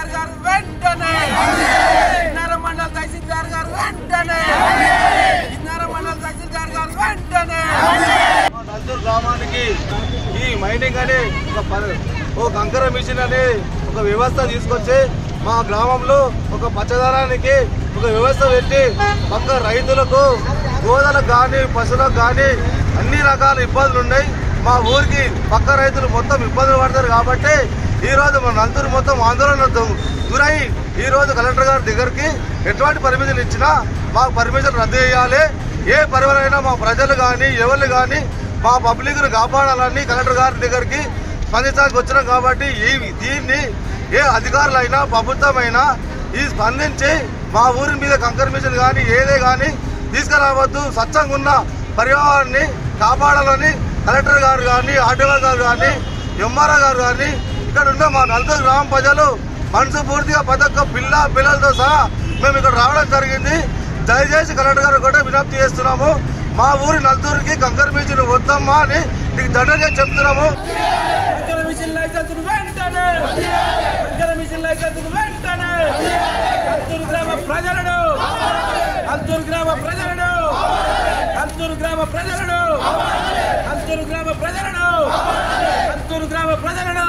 తహసీల్దార్ గారు వెంటనే ఇన్నారం మండల తహసీల్దార్ గారు వెంటనే ఇన్నారం మండల తహసీల్దార్ గారు వెంటనే నందూరు గ్రామానికి ఈ మైనింగ్ అనే ఒక కంకర మిషన్ అనే ఒక వ్యవస్థ తీసుకొచ్చి మా గ్రామంలో ఒక పచ్చదనానికి ఒక వ్యవస్థ పెట్టి పక్క రైతులకు గోదలకు కానీ పశువులకు కానీ అన్ని రకాల ఇబ్బందులు ఉన్నాయి. మా ఊరికి పక్క రైతులు మొత్తం ఇబ్బందులు పడతారు కాబట్టి ఈరోజు మన నందూరు మొత్తం ఆందోళన గురై ఈరోజు కలెక్టర్ గారి దగ్గరికి ఎటువంటి పర్మిషన్ ఇచ్చినా మాకు పర్మిషన్ రద్దు చేయాలి. ఏ పరివరైనా మా ప్రజలు కానీ ఎవరు కానీ మా పబ్లిక్ను కాపాడాలని కలెక్టర్ గారి దగ్గరికి స్పందించడానికి వచ్చినాం. కాబట్టి దీన్ని ఏ అధికారులైనా ప్రభుత్వమైనా ఈ స్పందించి మా ఊరి మీద కంకర మిషన్ కానీ ఏదే కానీ తీసుకురావద్దు, స్వచ్ఛంగా ఉన్న పర్యావరణాన్ని కాపాడాలని కలెక్టర్ గారు కానీ ఆర్డీఓ గారు కానీ ఎంఆర్ఓ గారు కానీ ఇక్కడ ఉన్న మా నల్గొండ గ్రామ ప్రజలు మనసు పూర్తిగా ప్రతి ఒక్క పిల్లలతో సహా మేము ఇక్కడ రావడం జరిగింది. దయచేసి కలెక్టర్ గారు కూడా విజ్ఞప్తి చేస్తున్నాము. మా ఊరి నల్దూరుకి కంకర మిషన్ వద్దమ్మా అని నీకు దండగా చెప్తున్నాము. గ్రామ ప్రజలను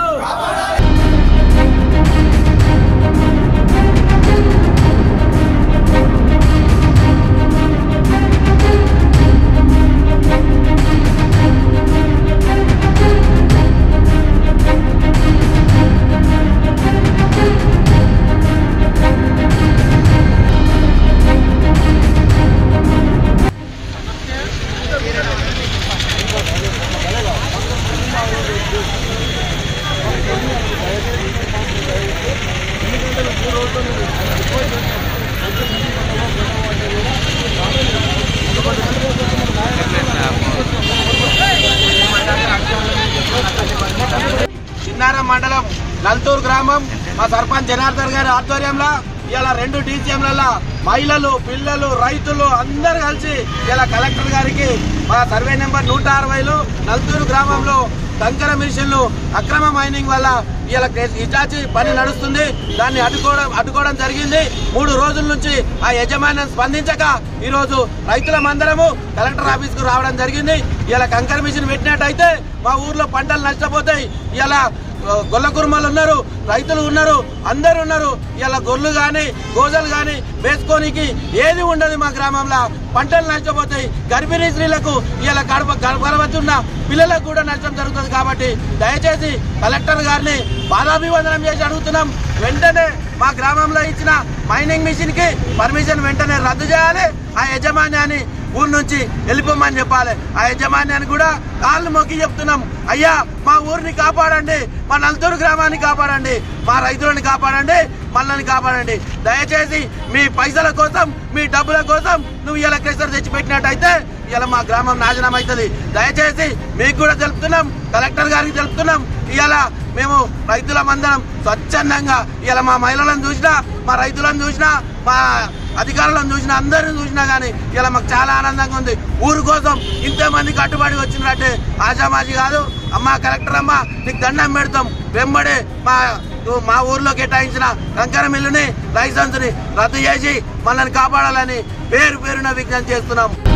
ఇన్నారం మండలం నల్తూరు గ్రామం మా సర్పంచ్ జనార్దన్ గారి ఆధ్వర్యంలో ఇలా 2 DCMలలో మహిళలు పిల్లలు రైతులు అందరు కలిసి ఇలా కలెక్టర్ గారికి మా సర్వే నెంబర్ 160లో నల్తూరు గ్రామంలో కంకర మిషన్లు అక్రమ మైనింగ్ వల్ల ఇలా ఇటాచి పని నడుస్తుంది. దాన్ని అడ్డుకోవడం జరిగింది. 3 రోజుల నుంచి ఆ యజమాన్యం స్పందించక ఈరోజు రైతులమందరము కలెక్టర్ ఆఫీస్కు రావడం జరిగింది. ఇలా కంకర మిషన్ పెట్టినట్టయితే మా ఊర్లో పంటలు నష్టపోతాయి. ఇలా గొల్ల కుర్మలు ఉన్నారు, రైతులు ఉన్నారు, అందరు ఉన్నారు. ఇలా గొర్రెలు కానీ గోజలు కానీ వేసుకోనికి ఏది ఉండదు. మా గ్రామంలో పంటలు నష్టపోతాయి. గర్భిణీ స్త్రీలకు ఇలా గర్భవతున్న పిల్లలకు కూడా నష్టం జరుగుతుంది. కాబట్టి దయచేసి కలెక్టర్ గారిని పాదాభివందనం చేసి అడుగుతున్నాం. వెంటనే మా గ్రామంలో ఇచ్చిన మైనింగ్ మిషన్ కి పర్మిషన్ వెంటనే రద్దు చేయాలి. ఆ యజమాన్యాన్ని ఊరి నుంచి వెళ్ళిపోమని చెప్పాలి. ఆ యజమాన్యాన్ని కూడా కాళ్ళు మొక్కి చెప్తున్నాం, అయ్యా మా ఊరిని కాపాడండి, మా నల్తూరు గ్రామాన్ని కాపాడండి, మా రైతులను కాపాడండి, మనల్ని కాపాడండి. దయచేసి మీ పైసల కోసం మీ డబ్బుల కోసం నువ్వు ఇలా క్రెషర్ తెచ్చిపెట్టినట్టయితే ఇలా మా గ్రామం నాశనం అవుతుంది. దయచేసి మీకు కూడా తెలుపుతున్నాం, కలెక్టర్ గారికి తెలుపుతున్నాం. ఇలా మేము రైతులమందరం స్వచ్ఛందంగా ఇలా మా మహిళలను చూసినా, మా రైతులను చూసినా, మా అధికారులను చూసినా, అందరిని చూసినా కానీ ఇలా మాకు చాలా ఆనందంగా ఉంది. ఊరు కోసం ఇంతమంది కట్టుబడి వచ్చినట్టే ఆశామాషి కాదు. అమ్మ కలెక్టర్ అమ్మ నీకు దండం పెడతాం. వెంబడే మా ఊర్లో కేటాయించిన కంకర మిల్లుని లైసెన్స్ని రద్దు చేసి మనల్ని కాపాడాలని పేరున విజ్ఞప్తి చేస్తున్నాం.